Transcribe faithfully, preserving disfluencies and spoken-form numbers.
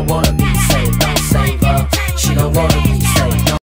wanna be saved. Don't save her, she don't wanna be saved.